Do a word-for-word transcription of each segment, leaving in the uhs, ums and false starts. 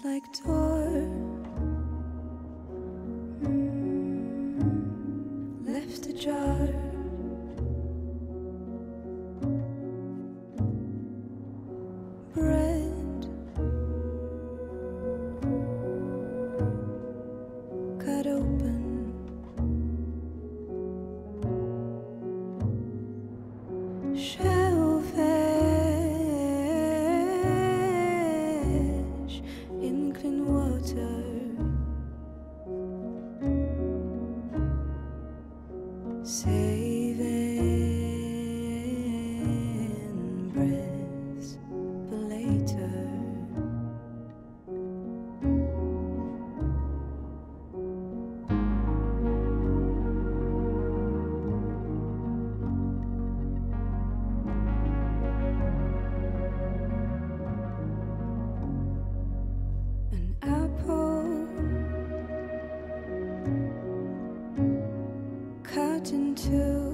like door mm, left ajar. Bread cut open. Shellfish in clean water. Saving breaths for later. An apple cut in two,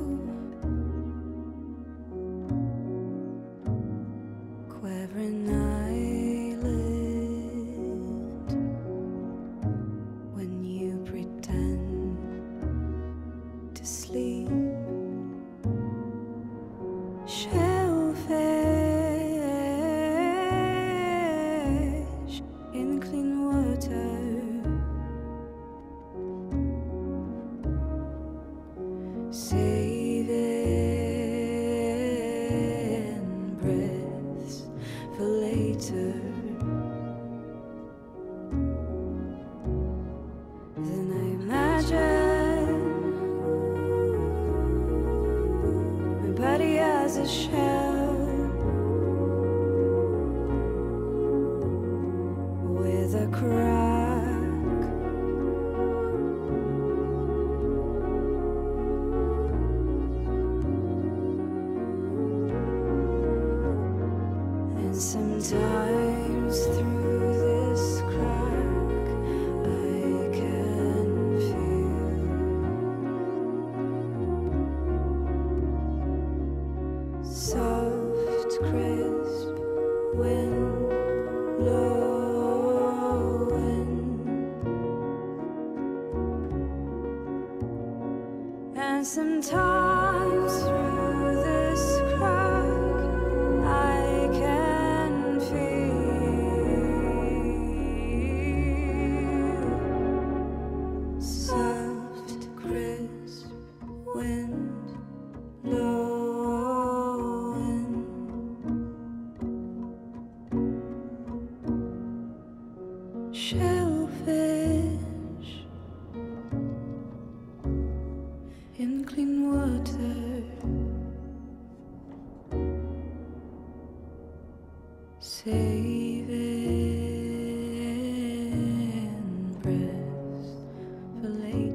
quivering eyelid when you pretend to sleep. Shellfish in clean water. Saving breaths for later. Then I imagine my body as a shell with a crack. And sometimes through this crack I can feel soft, crisp wind blowing. And sometimes through this crack I can feel soft, crisp wind blowing. Shellfish in clean water. Saving breaths for later.